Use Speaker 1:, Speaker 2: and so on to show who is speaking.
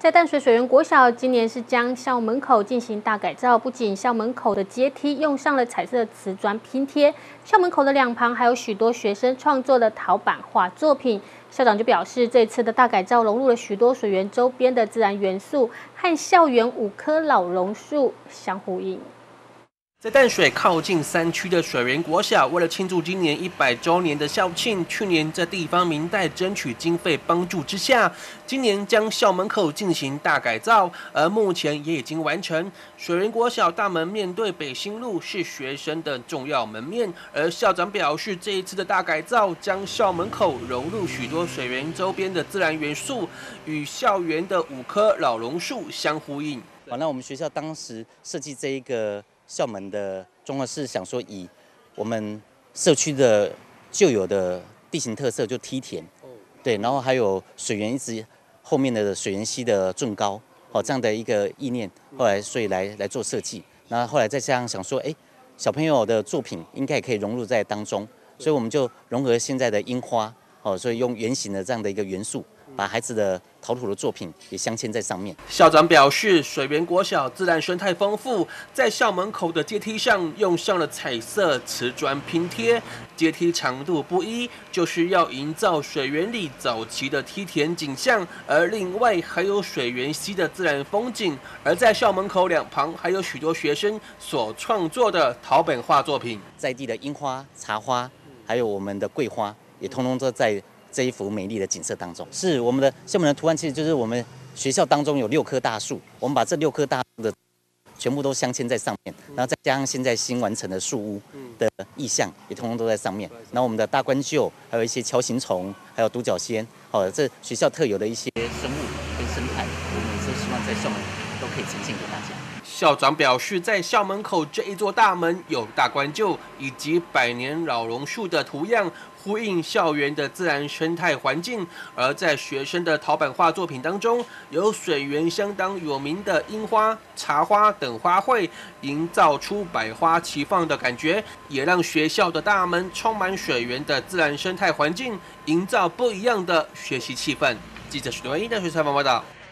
Speaker 1: 在淡水水源国小，今年是将校门口进行大改造，不仅校门口的阶梯用上了彩色瓷砖拼贴，校门口的两旁还有许多学生创作的陶板画作品。校长就表示，这次的大改造融入了许多水源周边的自然元素，和校园5棵老榕树相呼应。
Speaker 2: 在淡水靠近山区的水源国小，为了庆祝今年100周年的校庆，去年在地方民代争取经费帮助之下，今年将校门口进行大改造，而目前也已经完成。水源国小大门面对北新路，是学生的重要门面。而校长表示，这一次的大改造将校门口融入许多水源周边的自然元素，与校园的5棵老榕树相呼应。
Speaker 3: 那我们学校当时设计这一个 校门的状况是想说，以我们社区的旧有的地形特色，就梯田，对，然后还有水源一直后面的水源溪的圳高，这样的一个意念，后来所以来做设计，那后来再这样想说，小朋友的作品应该也可以融入在当中，所以我们就融合现在的樱花，所以用圆形的这样的一个元素，把孩子的陶土的作品也镶嵌在上面。
Speaker 2: 校长表示，水源国小自然生态丰富，在校门口的阶梯上用上了彩色瓷砖拼贴，阶梯长度不一，就是要营造水源里早期的梯田景象，而另外还有水源溪的自然风景。而在校门口两旁，还有许多学生所创作的陶本画作品，
Speaker 3: 在地的樱花、茶花，还有我们的桂花，也通通都在 这一幅美丽的景色当中，是我们的校门的图案，其实就是我们学校当中有6棵大树，我们把这6棵大树的全部都镶嵌在上面，然后再加上现在新完成的树屋的意象，也通通都在上面。然后我们的大冠鹫，还有一些锹形虫，还有独角仙，这学校特有的一些生物跟生态，我们也是希望在校门都可以呈现给大家。
Speaker 2: 校长表示，在校门口这一座大门有大冠鹫以及100年老榕树的图样，呼应校园的自然生态环境。而在学生的陶板画作品当中，有水源相当有名的樱花、茶花等花卉，营造出百花齐放的感觉，也让学校的大门充满水源的自然生态环境，营造不一样的学习气氛。记者许多一淡水采访报道。